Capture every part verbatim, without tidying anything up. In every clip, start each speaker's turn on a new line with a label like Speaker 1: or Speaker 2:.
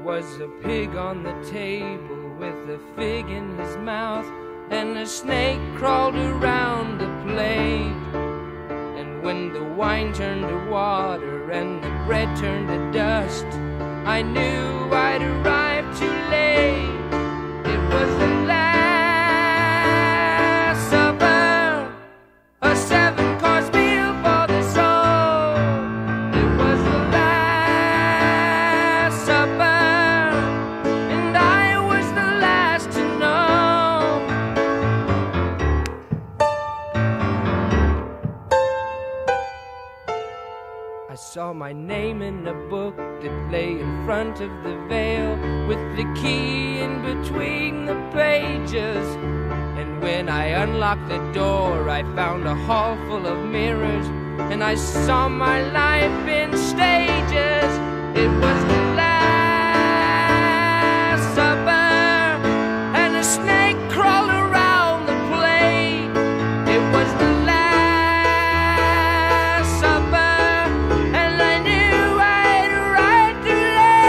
Speaker 1: was a pig on the table with a fig in his mouth, and a snake crawled around the plate. And when the wine turned to water and the bread turned to dust, I knew I'd arrived too late. It was the last supper, a seven-course meal for the soul. It was the last supper, and I was the last to know. I saw my name in a book that lay in front of the veil, with the key in between the pages. And when I unlocked the door, I found a hall full of mirrors, and I saw my life in stages. It was the last supper, and a snake crawled around the plate. It was the last supper, and I knew I'd arrived too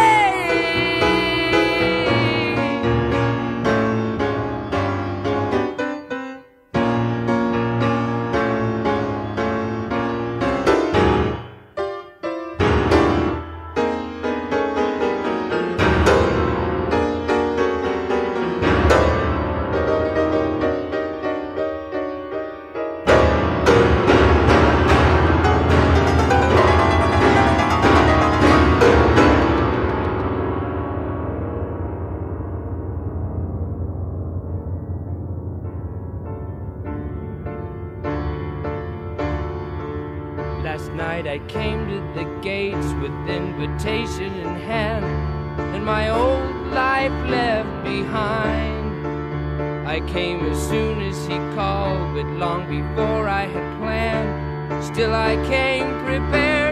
Speaker 1: Last night I came to the gates with invitation in hand, and my old life left behind. I came as soon as he called, but long before I had planned. Still I came prepared.